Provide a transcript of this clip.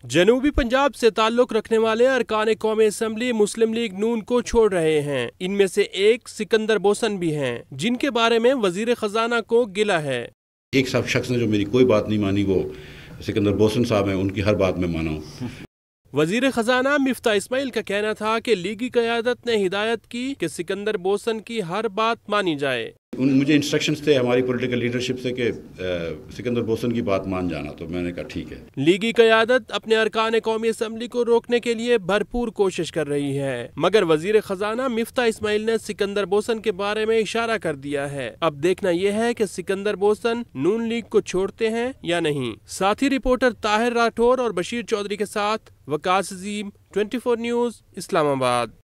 जनूबी पंजाब से ताल्लुक रखने वाले अरकान कौमी असम्बली मुस्लिम लीग नून को छोड़ रहे हैं। इनमें से एक सिकंदर बोसन भी हैं, जिनके बारे में वजीर खजाना को गिला है। एक सब शख्स ने जो मेरी कोई बात नहीं मानी वो सिकंदर बोसन साहब हैं, उनकी हर बात में माना हूँ। वजीर खजाना मिफ्ता इस्माइल का कहना था कि लीगी क़यादत ने हिदायत की कि सिकंदर बोसन की हर बात मानी जाए। मुझे इंस्ट्रक्शंस थे हमारी पॉलिटिकल लीडरशिप से कि सिकंदर बोसन की बात मान जाना, तो मैंने कहा ठीक है। लीगी क़यादत अपने अरकान कौमी असम्बली को रोकने के लिए भरपूर कोशिश कर रही है, मगर वजीर खजाना मिफ्ता इस्माइल ने सिकंदर बोसन के बारे में इशारा कर दिया है। अब देखना यह है कि सिकंदर बोसन नून लीग को छोड़ते हैं या नहीं। साथी रिपोर्टर ताहिर राठौर और बशीर चौधरी के साथ वकास अजीम, 24 न्यूज़, इस्लामाबाद।